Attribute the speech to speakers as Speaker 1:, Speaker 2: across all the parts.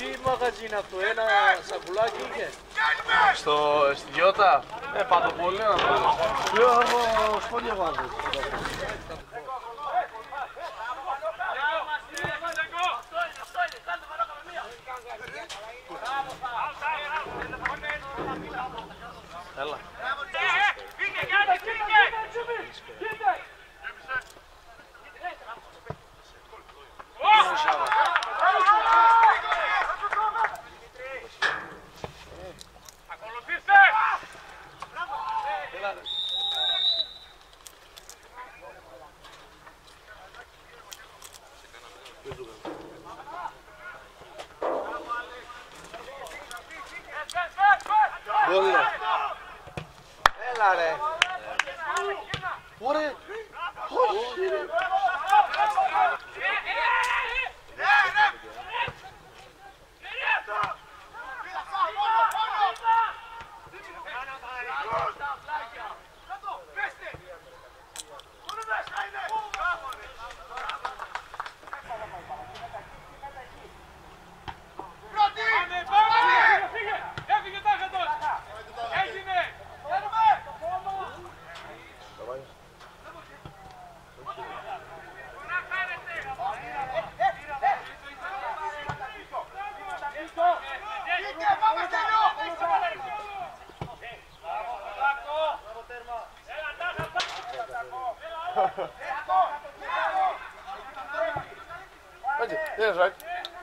Speaker 1: Τι μαγαζί είναι αυτό, ένα σακουλάκι είχε?
Speaker 2: Στη Γιώτα, παντοπολί να το
Speaker 1: Λέω εγώ σχόλια βάζω.
Speaker 2: Έλα.
Speaker 1: Έλα ρε. Ωραία. Όχι ρε.
Speaker 2: Yes, right.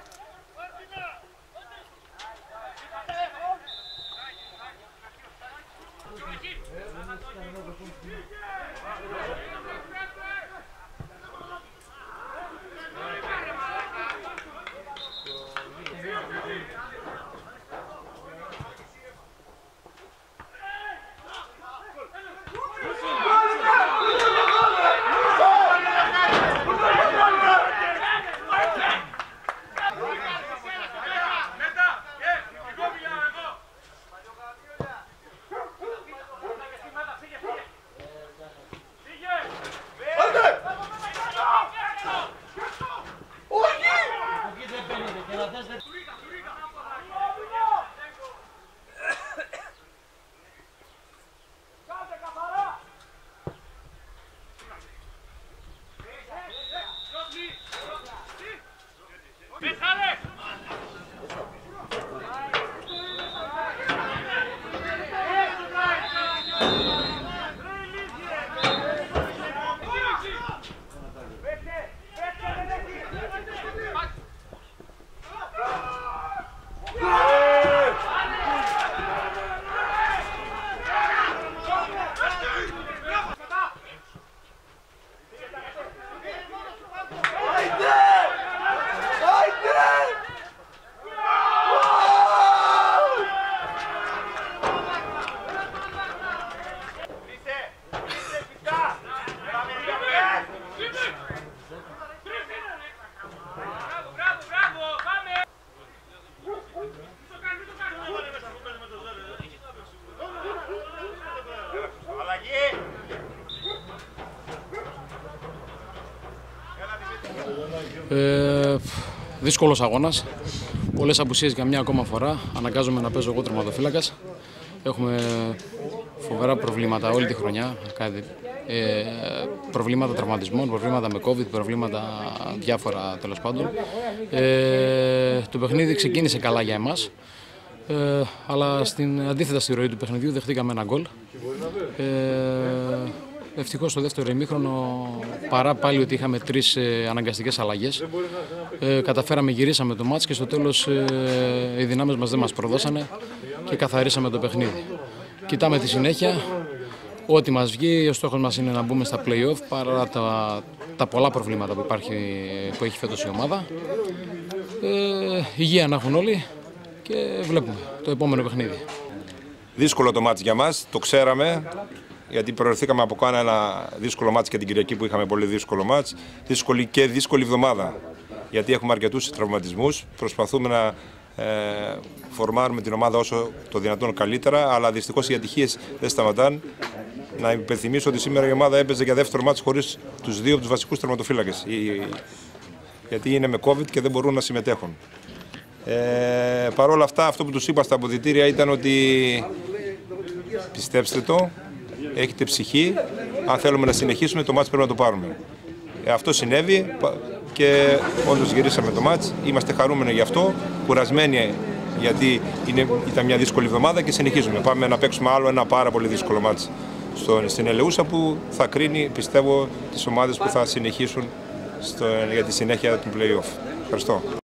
Speaker 3: Δύσκολος αγώνας, πολλές απουσίες για μια ακόμα φορά. Αναγκάζομαι να παίζω εγώ τερματοφύλακας. Έχουμε φοβερά προβλήματα όλη τη χρονιά. Προβλήματα τραυματισμών, προβλήματα με COVID, προβλήματα διάφορα τέλος πάντων. Το παιχνίδι ξεκίνησε καλά για εμάς, αλλά αντίθετα στη ροή του παιχνιδιού δεχτήκαμε ένα γκολ. Ευτυχώς στο δεύτερο ημίχρονο, παρά πάλι ότι είχαμε 3 αναγκαστικές αλλαγές, καταφέραμε, γυρίσαμε το μάτς και στο τέλος οι δυνάμεις μας δεν μας προδώσανε και καθαρίσαμε το παιχνίδι. Κοιτάμε τη συνέχεια, ό,τι μας βγει, ο στόχος μας είναι να μπούμε στα play-off παρά τα πολλά προβλήματα που έχει φέτος η ομάδα. Υγεία να έχουν όλοι και βλέπουμε το επόμενο παιχνίδι.
Speaker 4: Δύσκολο το μάτς για μας, το ξέραμε. Γιατί προερθήκαμε από ένα δύσκολο μάτς και την Κυριακή που είχαμε πολύ δύσκολο μάτς. Δύσκολη εβδομάδα. Γιατί έχουμε αρκετούς τραυματισμούς. Προσπαθούμε να φορμάρουμε την ομάδα όσο το δυνατόν καλύτερα. Αλλά δυστυχώς οι ατυχίες δεν σταματάνε. Να υπενθυμίσω ότι σήμερα η ομάδα έπαιζε για δεύτερο μάτς χωρίς τους 2 από τους βασικούς τερματοφύλακες. Γιατί είναι με COVID και δεν μπορούν να συμμετέχουν. Παρ' όλα αυτά, αυτό που τους είπα στα αποδυτήρια ήταν ότι πιστέψτε το, έχετε ψυχή, αν θέλουμε να συνεχίσουμε το μάτς πρέπει να το πάρουμε. Αυτό συνέβη και όντως γυρίσαμε το μάτς, είμαστε χαρούμενοι γι' αυτό, κουρασμένοι γιατί ήταν μια δύσκολη εβδομάδα και συνεχίζουμε. Πάμε να παίξουμε άλλο ένα πάρα πολύ δύσκολο μάτς στην Ελεούσα που θα κρίνει, πιστεύω, τις ομάδες που θα συνεχίσουν για τη συνέχεια του play-off. Ευχαριστώ.